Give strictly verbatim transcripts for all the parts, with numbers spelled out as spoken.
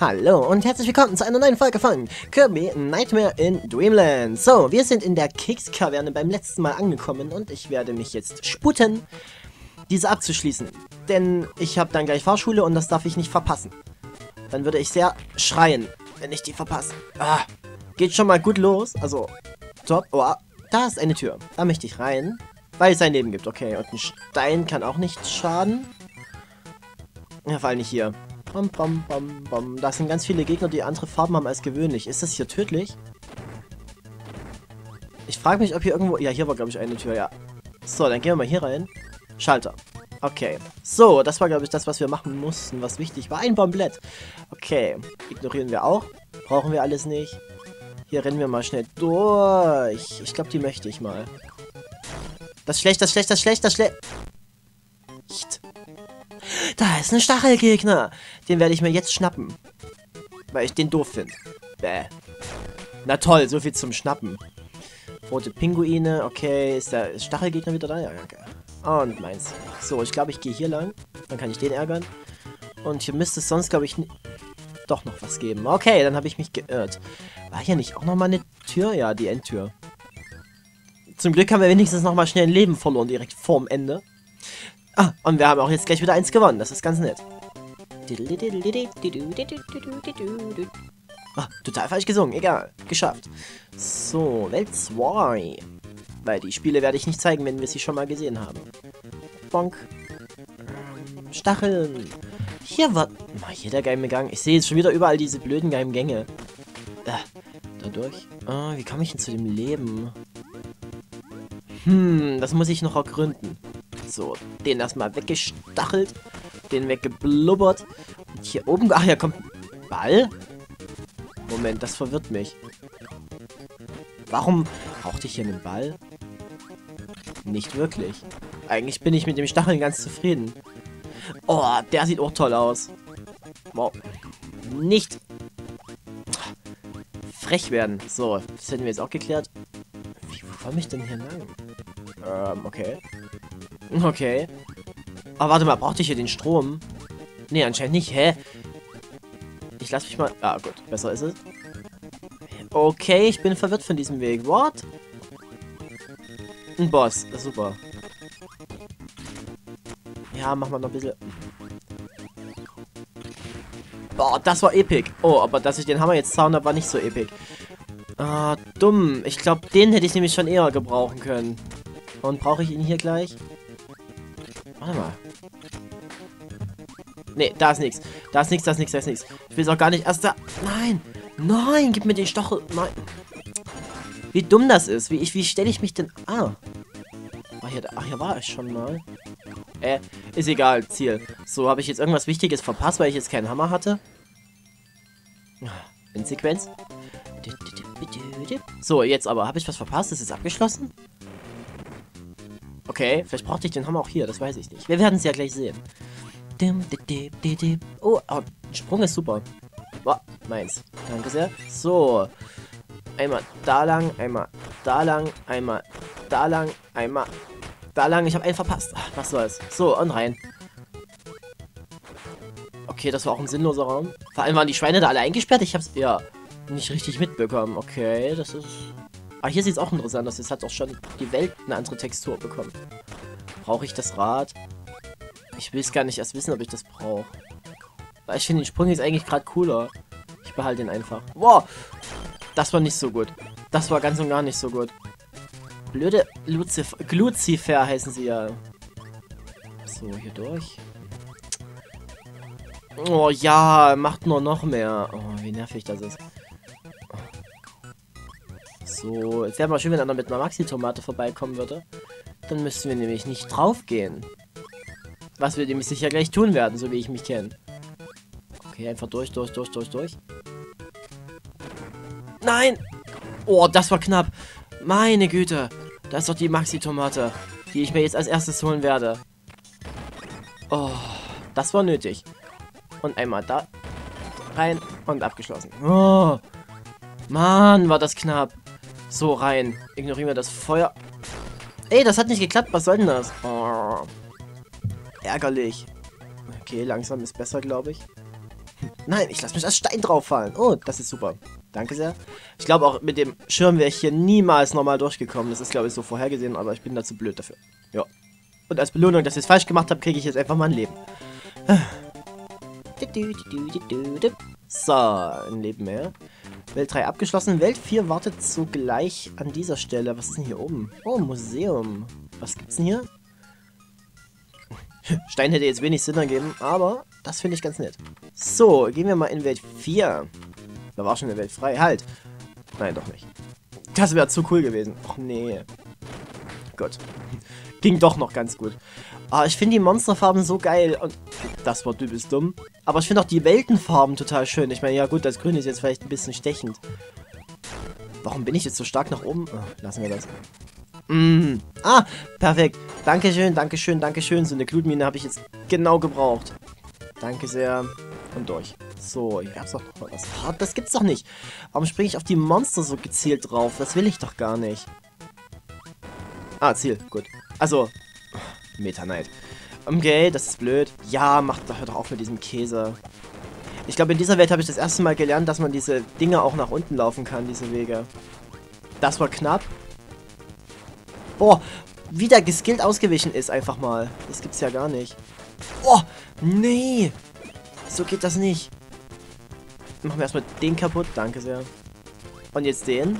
Hallo und herzlich willkommen zu einer neuen Folge von Kirby Nightmare in Dreamland. So, wir sind in der Kekskaverne beim letzten Mal angekommen und ich werde mich jetzt sputen, diese abzuschließen. Denn ich habe dann gleich Fahrschule und das darf ich nicht verpassen. Dann würde ich sehr schreien, wenn ich die verpasse. Ah, geht schon mal gut los. Also, top. Oh, da ist eine Tür. Da möchte ich rein, weil es ein Leben gibt. Okay, und ein Stein kann auch nicht schaden. Ja, vor allem nicht hier. Bam, bam, bam, bam. Da sind ganz viele Gegner, die andere Farben haben als gewöhnlich. Ist das hier tödlich? Ich frage mich, ob hier irgendwo... Ja, hier war, glaube ich, eine Tür, ja. So, dann gehen wir mal hier rein. Schalter. Okay. So, das war, glaube ich, das, was wir machen mussten, was wichtig war. Ein Bomblett. Okay. Ignorieren wir auch. Brauchen wir alles nicht. Hier rennen wir mal schnell durch. Ich glaube, die möchte ich mal. Das ist schlecht, das ist schlecht, das ist schlecht, das ist schlecht. Da ist ein Stachelgegner. Den werde ich mir jetzt schnappen. Weil ich den doof finde. Bäh. Na toll, so viel zum Schnappen. Rote Pinguine. Okay, ist der Stachelgegner wieder da? Ja, okay. Und meins. So, ich glaube, ich gehe hier lang. Dann kann ich den ärgern. Und hier müsste es sonst, glaube ich, doch noch was geben. Okay, dann habe ich mich geirrt. War hier nicht auch nochmal eine Tür? Ja, die Endtür. Zum Glück haben wir wenigstens nochmal schnell ein Leben verloren, direkt vorm Ende. Ah, und wir haben auch jetzt gleich wieder eins gewonnen. Das ist ganz nett. Ah, total falsch gesungen. Egal. Geschafft. So, Welt zwei. Weil die Spiele werde ich nicht zeigen, wenn wir sie schon mal gesehen haben. Bonk. Stacheln. Hier war... Mal hier der geheime Gang. Ich sehe jetzt schon wieder überall diese blöden geheimen Gänge. Äh, dadurch. Ah, wie komme ich denn zu dem Leben? Hm, das muss ich noch ergründen. So, den erstmal weggestachelt. Den weggeblubbert. Und hier oben... Ach, hier kommt ein Ball. Moment, das verwirrt mich. Warum brauchte ich hier einen Ball? Nicht wirklich. Eigentlich bin ich mit dem Stacheln ganz zufrieden. Oh, der sieht auch toll aus. Wow. Nicht frech werden. So, das hätten wir jetzt auch geklärt. Wie, wo komme ich denn hier lang? Ähm, okay. Okay. Aber warte mal, brauchte ich hier den Strom? Nee, anscheinend nicht. Hä? Ich lasse mich mal... Ah, gut. Besser ist es. Okay, ich bin verwirrt von diesem Weg. What? Ein Boss. Das ist super. Ja, machen wir noch ein bisschen... Boah, das war epic. Oh, aber dass ich den Hammer jetzt zauen habe, war nicht so epic. Ah, dumm. Ich glaube, den hätte ich nämlich schon eher gebrauchen können. Und brauche ich ihn hier gleich? Warte mal. Nee, da ist nichts. Da ist nichts, da ist nichts, da ist nichts. Ich will es auch gar nicht erst da... Nein! Nein, gib mir den Stachel. Nein. Wie dumm das ist. Wie, ich, wie stelle ich mich denn... Ah. War hier, ach, hier war ich schon mal. Äh, ist egal. Ziel. So, habe ich jetzt irgendwas Wichtiges verpasst, weil ich jetzt keinen Hammer hatte? In Sequenz. So, jetzt aber. Habe ich was verpasst? Ist es abgeschlossen? Okay, vielleicht brauchte ich den Hammer auch hier. Das weiß ich nicht. Wir werden es ja gleich sehen. Oh, oh, Sprung ist super. Boah, meins. Danke sehr. So. Einmal da lang, einmal da lang, einmal da lang, einmal da lang. Ich habe einen verpasst. Ach, was soll's. So, und rein. Okay, das war auch ein sinnloser Raum. Vor allem waren die Schweine da alle eingesperrt. Ich hab's ja nicht richtig mitbekommen. Okay, das ist... Ah, hier sieht es auch interessant aus. Jetzt hat auch schon die Welt eine andere Textur bekommen. Brauche ich das Rad? Ich will es gar nicht erst wissen, ob ich das brauche. Weil ich finde den Sprung jetzt eigentlich gerade cooler. Ich behalte ihn einfach. Wow! Das war nicht so gut. Das war ganz und gar nicht so gut. Blöde Lucif Lucifer heißen sie ja. So, hier durch. Oh ja, macht nur noch mehr. Oh, wie nervig das ist. So, jetzt wäre mal schön, wenn einer mit einer Maxi-Tomate vorbeikommen würde. Dann müssten wir nämlich nicht drauf gehen. Was wir nämlich sicher gleich tun werden, so wie ich mich kenne. Okay, einfach durch, durch, durch, durch, durch. Nein! Oh, das war knapp. Meine Güte. Das ist doch die Maxi-Tomate, die ich mir jetzt als erstes holen werde. Oh, das war nötig. Und einmal da rein und abgeschlossen. Oh, Mann, war das knapp. So, rein. Ignorieren wir das Feuer. Ey, das hat nicht geklappt. Was soll denn das? Oh, ärgerlich. Okay, langsam ist besser, glaube ich. Nein, ich lasse mich als Stein drauf fallen. Oh, das ist super. Danke sehr. Ich glaube auch mit dem Schirm wäre ich hier niemals normal durchgekommen. Das ist, glaube ich, so vorhergesehen, aber ich bin da zu blöd dafür. Ja. Und als Belohnung, dass ich es falsch gemacht habe, kriege ich jetzt einfach mal ein Leben. So, ein Leben mehr. Welt drei abgeschlossen. Welt vier wartet sogleich an dieser Stelle. Was ist denn hier oben? Oh, Museum. Was gibt's denn hier? Stein hätte jetzt wenig Sinn ergeben, aber das finde ich ganz nett. So, gehen wir mal in Welt vier. Da war schon eine Welt frei. Halt! Nein, doch nicht. Das wäre zu cool gewesen. Och nee. Gut. Ging doch noch ganz gut. Ah, ich finde die Monsterfarben so geil. Und das war übelst dumm. Aber ich finde auch die Weltenfarben total schön. Ich meine, ja gut, das Grün ist jetzt vielleicht ein bisschen stechend. Warum bin ich jetzt so stark nach oben? Oh, lassen wir das. Mm. Ah, perfekt. Dankeschön, Dankeschön, Dankeschön. So eine Glutmine habe ich jetzt genau gebraucht. Danke sehr. Und durch. So, hier gab's doch noch was. Ah, das gibt's doch nicht. Warum springe ich auf die Monster so gezielt drauf? Das will ich doch gar nicht. Ah, Ziel. Gut. Also, Meta Knight. Okay, das ist blöd. Ja, macht doch, hört doch auf mit diesem Käse. Ich glaube, in dieser Welt habe ich das erste Mal gelernt, dass man diese Dinge auch nach unten laufen kann, diese Wege. Das war knapp. Boah, wie der geskillt ausgewichen ist, einfach mal. Das gibt's ja gar nicht. Oh, nee. So geht das nicht. Machen wir erstmal den kaputt. Danke sehr. Und jetzt den.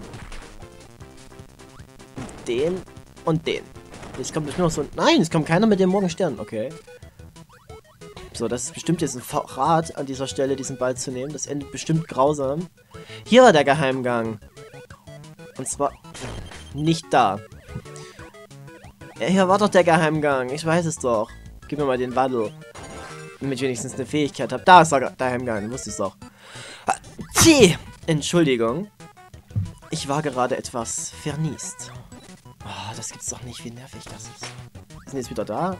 Und den. Und den. Jetzt kommt bestimmt noch so ein... Nein, es kommt keiner mit dem Morgenstern. Okay. So, das ist bestimmt jetzt ein Verrat an dieser Stelle, diesen Ball zu nehmen. Das endet bestimmt grausam. Hier war der Geheimgang. Und zwar nicht da. Ja, hier war doch der Geheimgang. Ich weiß es doch. Gib mir mal den Waddle. Damit ich wenigstens eine Fähigkeit habe. Da ist der Geheimgang. Wusste ich es doch. Tee! Entschuldigung. Ich war gerade etwas verniest. Oh, das gibt's doch nicht. Wie nervig das ist. Sind jetzt wieder da?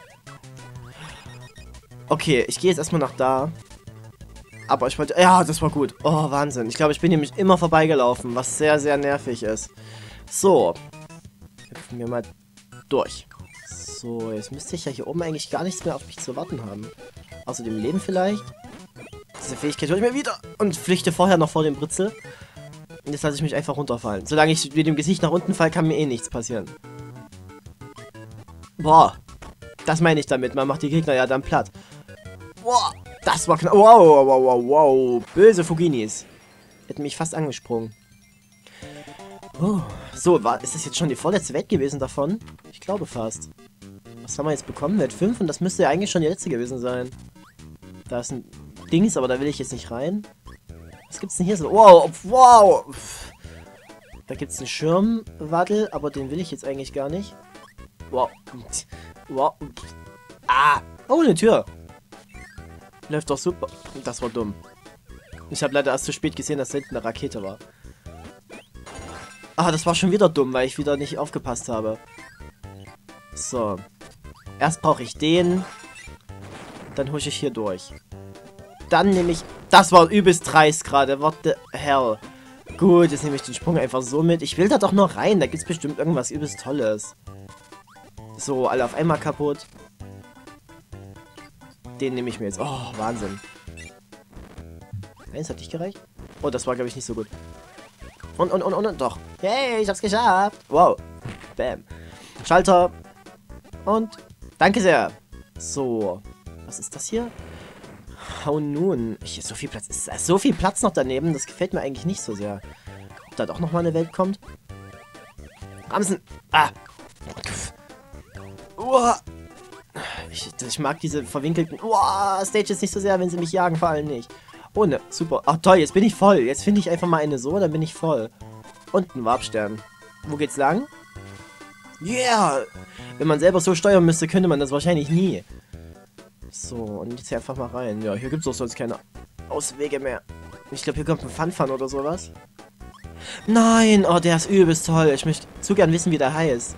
Okay, ich gehe jetzt erstmal nach da. Aber ich wollte... Ja, das war gut. Oh, Wahnsinn. Ich glaube, ich bin nämlich immer vorbeigelaufen, was sehr, sehr nervig ist. So. Hüpfen wir mal durch. So, jetzt müsste ich ja hier oben eigentlich gar nichts mehr auf mich zu warten haben. Außer dem Leben vielleicht. Diese Fähigkeit hole ich mir wieder. Und flüchte vorher noch vor dem Britzel. Und jetzt lasse ich mich einfach runterfallen. Solange ich mit dem Gesicht nach unten falle, kann mir eh nichts passieren. Boah. Das meine ich damit. Man macht die Gegner ja dann platt. Boah. Das war knapp. Wow, wow, wow, wow, wow. Böse Fuginis. Hätten mich fast angesprungen. Oh. So, war, ist das jetzt schon die vorletzte Welt gewesen davon? Ich glaube fast. Was haben wir jetzt bekommen? Welt fünf und das müsste ja eigentlich schon die letzte gewesen sein. Da ist ein Dings, aber da will ich jetzt nicht rein. Was gibt's denn hier so? Wow, wow. Da gibt's einen Schirmwaddel, aber den will ich jetzt eigentlich gar nicht. Wow. Wow. Ah. Oh, eine Tür. Läuft doch super. Das war dumm. Ich habe leider erst zu spät gesehen, dass da hinten eine Rakete war. Ah, das war schon wieder dumm, weil ich wieder nicht aufgepasst habe. So. Erst brauche ich den. Dann husche ich hier durch. Dann nehme ich... Das war übelst dreist gerade. What the hell. Gut, jetzt nehme ich den Sprung einfach so mit. Ich will da doch noch rein. Da gibt es bestimmt irgendwas übelst Tolles. So, alle auf einmal kaputt. Den nehme ich mir jetzt. Oh, Wahnsinn. Eins hat nicht gereicht. Oh, das war, glaube ich, nicht so gut. Und, und, und, und, und, doch. Hey, ich hab's geschafft. Wow. Bam. Schalter. Und danke sehr. So. Was ist das hier? Oh nun. Hier ist so viel Platz. Ist da so viel Platz noch daneben. Das gefällt mir eigentlich nicht so sehr. Ob da doch nochmal eine Welt kommt? Ramsen. Ah. Uah. Ich, ich mag diese verwinkelten Uah, Stages nicht so sehr, wenn sie mich jagen, vor allem nicht. Oh ne, super. Ach toll, jetzt bin ich voll. Jetzt finde ich einfach mal eine so, dann bin ich voll. Und ein Warpstern. Wo geht's lang? Yeah! Wenn man selber so steuern müsste, könnte man das wahrscheinlich nie. So, und jetzt hier einfach mal rein. Ja, hier gibt's doch sonst keine Auswege mehr. Ich glaube, hier kommt ein Fanfan oder sowas. Nein! Oh, der ist übelst toll. Ich möchte zu gern wissen, wie der heißt.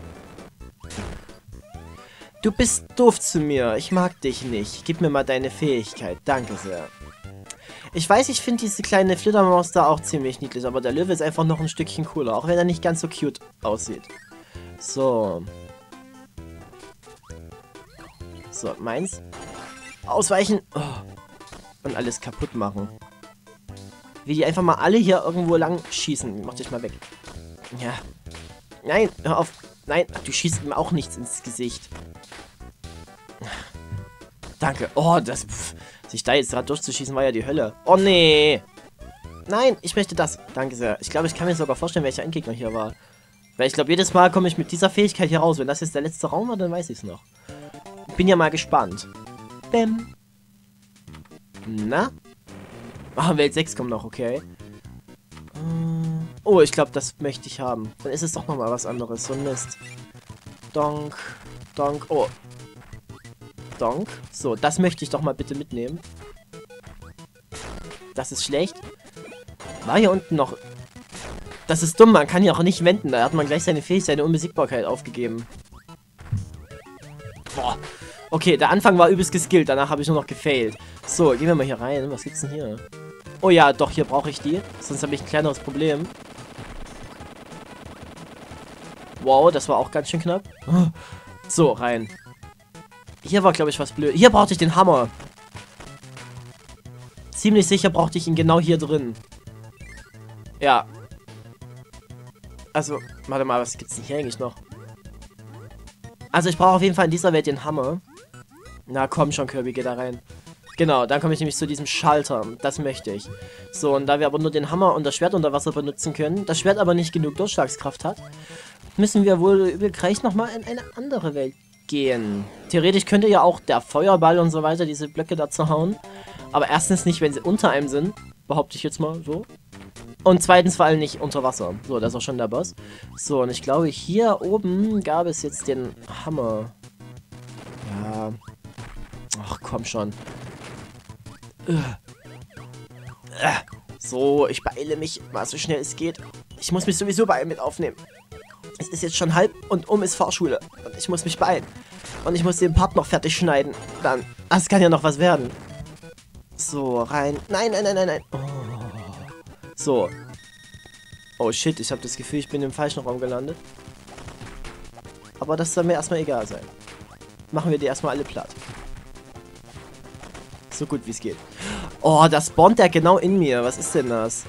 Du bist doof zu mir. Ich mag dich nicht. Gib mir mal deine Fähigkeit. Danke sehr. Ich weiß, ich finde diese kleine Flittermaus da auch ziemlich niedlich, aber der Löwe ist einfach noch ein Stückchen cooler, auch wenn er nicht ganz so cute aussieht. So. So, meins. Ausweichen. Oh. und alles kaputt machen. Wie die einfach mal alle hier irgendwo lang schießen. Mach dich mal weg. Ja. Nein, hör auf. Nein, du schießt ihm auch nichts ins Gesicht. Danke. Oh, das... Pff, sich da jetzt gerade durchzuschießen war ja die Hölle. Oh, nee. Nein, ich möchte das. Danke sehr. Ich glaube, ich kann mir sogar vorstellen, welcher Endgegner hier war. Weil ich glaube, jedes Mal komme ich mit dieser Fähigkeit hier raus. Wenn das jetzt der letzte Raum war, dann weiß ich es noch. Bin ja mal gespannt. Bäm. Na? Ah, Welt sechs kommt noch, okay. Oh, ich glaube, das möchte ich haben. Dann ist es doch nochmal was anderes. So ein Mist. Donk. Donk. Oh. Donk. So, das möchte ich doch mal bitte mitnehmen. Das ist schlecht. War hier unten noch... Das ist dumm, man kann hier auch nicht wenden. Da hat man gleich seine Fähigkeit, seine Unbesiegbarkeit aufgegeben. Boah. Okay, der Anfang war übelst geskillt. Danach habe ich nur noch gefailt. So, gehen wir mal hier rein. Was gibt's denn hier? Oh ja, doch, hier brauche ich die. Sonst habe ich ein kleineres Problem. Wow, das war auch ganz schön knapp. So, rein. Hier war, glaube ich, was blöd. Hier brauchte ich den Hammer. Ziemlich sicher brauchte ich ihn genau hier drin. Ja. Also, warte mal, was gibt's denn hier eigentlich noch? Also, ich brauche auf jeden Fall in dieser Welt den Hammer. Na, komm schon, Kirby, geh da rein. Genau, dann komme ich nämlich zu diesem Schalter. Das möchte ich. So, und da wir aber nur den Hammer und das Schwert unter Wasser benutzen können, das Schwert aber nicht genug Durchschlagskraft hat, müssen wir wohl gleich nochmal in eine andere Welt gehen. Theoretisch könnte ja auch der Feuerball und so weiter diese Blöcke da zerhauen. Aber erstens nicht, wenn sie unter einem sind. Behaupte ich jetzt mal so. Und zweitens vor allem nicht unter Wasser. So, das ist auch schon der Boss. So, und ich glaube, hier oben gab es jetzt den Hammer. Ja. Ach, komm schon. So, ich beeile mich mal so schnell es geht. Ich muss mich sowieso beeilen mit aufnehmen. Es ist jetzt schon halb und um ist Fahrschule. Und ich muss mich beeilen. Und ich muss den Part noch fertig schneiden. Dann. Ah, es kann ja noch was werden. So, rein. Nein, nein, nein, nein, nein. Oh. So. Oh shit, ich habe das Gefühl, ich bin im falschen Raum gelandet. Aber das soll mir erstmal egal sein. Machen wir die erstmal alle platt. So gut wie es geht. Oh, da spawnt der genau in mir. Was ist denn das?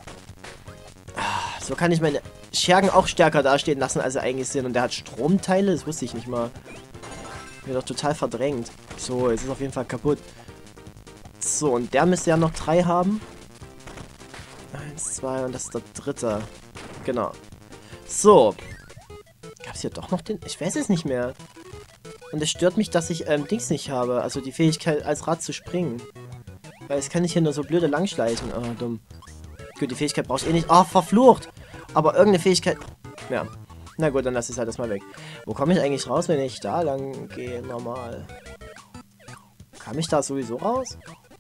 So kann ich meine Schergen auch stärker dastehen lassen, als sie eigentlich sind. Und der hat Stromteile? Das wusste ich nicht mal. Wird doch total verdrängt. So, jetzt ist auf jeden Fall kaputt. So, und der müsste ja noch drei haben. Eins, zwei und das ist der dritte. Genau. So. Gab es hier doch noch den? Ich weiß es nicht mehr. Und es stört mich, dass ich ähm, Dings nicht habe. Also die Fähigkeit, als Rad zu springen. Weil es kann ich hier nur so blöde langschleichen. Oh, dumm. Gut, die Fähigkeit brauche ich eh nicht. Oh, verflucht. Aber irgendeine Fähigkeit... Ja. Na gut, dann lass ich halt das mal weg. Wo komme ich eigentlich raus, wenn ich da lang gehe? Normal. Kam ich da sowieso raus?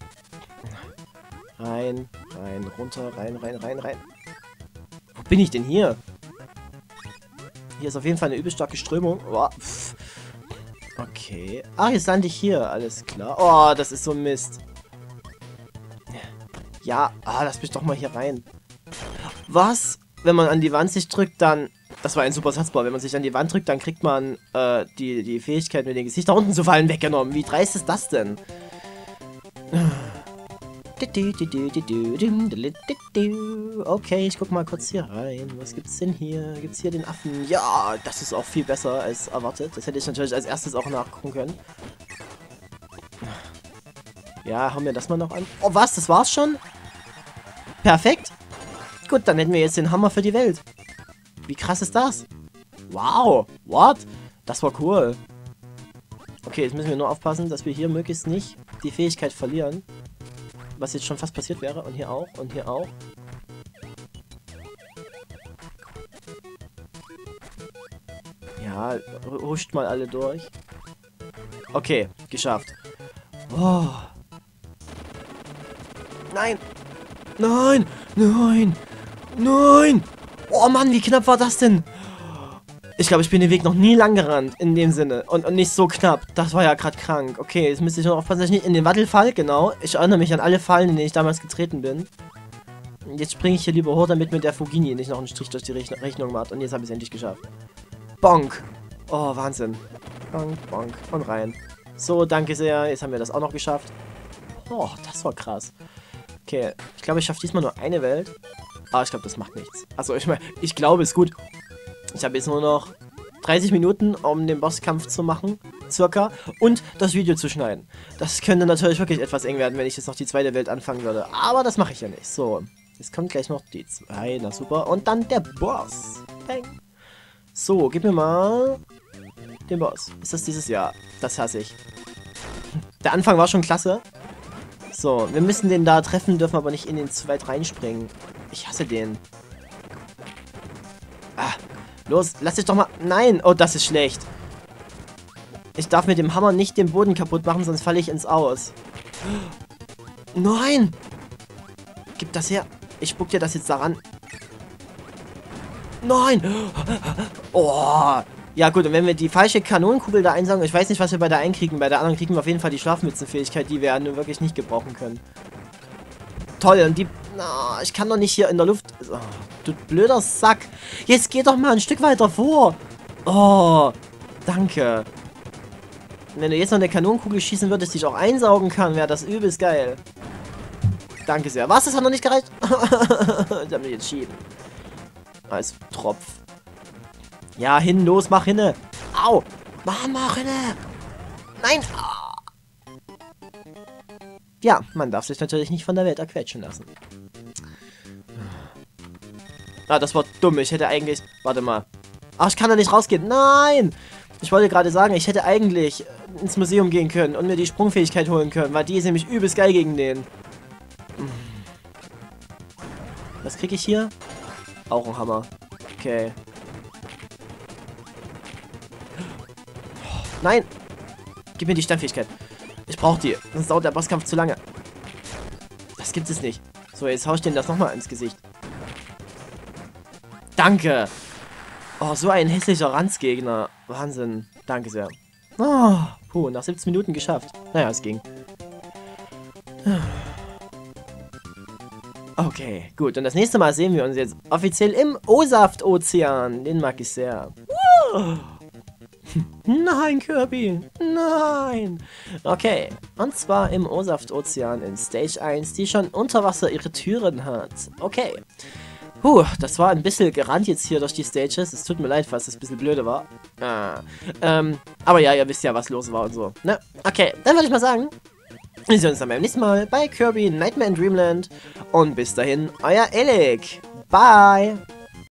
Rein, rein, runter, rein, rein, rein, rein. Wo bin ich denn hier? Hier ist auf jeden Fall eine übel starke Strömung. Oh, okay. Ah, jetzt lande ich hier. Alles klar. Oh, das ist so ein Mist. Ja, ah, lass mich doch mal hier rein. Was? Wenn man an die Wand sich drückt, dann... Das war ein super Satzbau. Wenn man sich an die Wand drückt, dann kriegt man äh, die, die Fähigkeit, mit dem Gesicht nach unten zu fallen, weggenommen. Wie dreist ist das denn? Okay, ich guck mal kurz hier rein. Was gibt's denn hier? Gibt's hier den Affen? Ja, das ist auch viel besser als erwartet. Das hätte ich natürlich als erstes auch nachgucken können. Ja, haben wir das mal noch an. Oh, was? Das war's schon? Perfekt. Gut, dann hätten wir jetzt den Hammer für die Welt. Wie krass ist das? Wow. What? Das war cool. Okay, jetzt müssen wir nur aufpassen, dass wir hier möglichst nicht die Fähigkeit verlieren. Was jetzt schon fast passiert wäre. Und hier auch. Und hier auch. Ja, huscht mal alle durch. Okay, geschafft. Oh. Nein. Nein. Nein. Nein. Oh Mann, wie knapp war das denn? Ich glaube, ich bin den Weg noch nie lang gerannt, in dem Sinne. Und, und nicht so knapp. Das war ja gerade krank. Okay, jetzt müsste ich nur aufpassen, dass ich nicht in den Wattelfall, genau. Ich erinnere mich an alle Fallen, in denen ich damals getreten bin. Jetzt springe ich hier lieber hoch, damit mir der Fugini nicht noch einen Strich durch die Rechn Rechnung macht. Und jetzt habe ich es endlich geschafft. Bonk. Oh, Wahnsinn. Bonk, bonk. Und rein. So, danke sehr. Jetzt haben wir das auch noch geschafft. Oh, das war krass. Okay, ich glaube, ich schaffe diesmal nur eine Welt. Aber ich glaube, das macht nichts. Also, ich meine, ich glaube, ist gut. Ich habe jetzt nur noch dreißig Minuten, um den Bosskampf zu machen, circa, und das Video zu schneiden. Das könnte natürlich wirklich etwas eng werden, wenn ich jetzt noch die zweite Welt anfangen würde. Aber das mache ich ja nicht. So, jetzt kommt gleich noch die zwei, na super. Und dann der Boss. Bang. So, gib mir mal den Boss. Ist das dieses Jahr? Das hasse ich. Der Anfang war schon klasse. So, wir müssen den da treffen, dürfen aber nicht in den zu weit reinspringen. Ich hasse den. Ah, los, lass dich doch mal... Nein, oh, das ist schlecht. Ich darf mit dem Hammer nicht den Boden kaputt machen, sonst falle ich ins Aus. Nein! Gib das her. Ich spuck dir das jetzt daran. Nein! Oh! Ja gut, und wenn wir die falsche Kanonenkugel da einsaugen, ich weiß nicht, was wir bei der einen kriegen. Bei der anderen kriegen wir auf jeden Fall die Schlafmützenfähigkeit, die wir ja nur wirklich nicht gebrauchen können. Toll, und die... Oh, ich kann doch nicht hier in der Luft... Oh, du blöder Sack. Jetzt geh doch mal ein Stück weiter vor. Oh, danke. Wenn du jetzt noch eine Kanonenkugel schießen würdest, die ich auch einsaugen kann, wäre das übelst geil. Danke sehr. Was? Das hat noch nicht gereicht? Ich hab mich entschieden. Als Tropf. Ja, hin, los, mach hinne. Au! Mach, mach hinne! Nein! Ah. Ja, man darf sich natürlich nicht von der Welt erquetschen lassen. Ah, das war dumm. Ich hätte eigentlich... Warte mal. Ach, ich kann da nicht rausgehen. Nein! Ich wollte gerade sagen, ich hätte eigentlich ins Museum gehen können und mir die Sprungfähigkeit holen können, weil die ist nämlich übelst geil gegen den. Was kriege ich hier? Auch ein Hammer. Okay. Nein! Gib mir die Standfähigkeit. Ich brauche die. Sonst dauert der Bosskampf zu lange. Das gibt es nicht. So, jetzt hau ich denen das nochmal ins Gesicht. Danke! Oh, so ein hässlicher Ranzgegner. Wahnsinn. Danke sehr. Oh, puh, nach siebzehn Minuten geschafft. Naja, es ging. Okay, gut. Und das nächste Mal sehen wir uns jetzt offiziell im O-Saft-Ozean. Den mag ich sehr. Nein, Kirby. Nein. Okay. Und zwar im O-Saft-Ozean in Stage eins, die schon unter Wasser ihre Türen hat. Okay. Puh, das war ein bisschen gerannt jetzt hier durch die Stages. Es tut mir leid, falls das ein bisschen blöde war. Ah, ähm, aber ja, ihr wisst ja, was los war und so. Ne? Okay, dann würde ich mal sagen, wir sehen uns dann beim nächsten Mal bei Kirby Nightmare in Dreamland. Und bis dahin, euer Elec. Bye.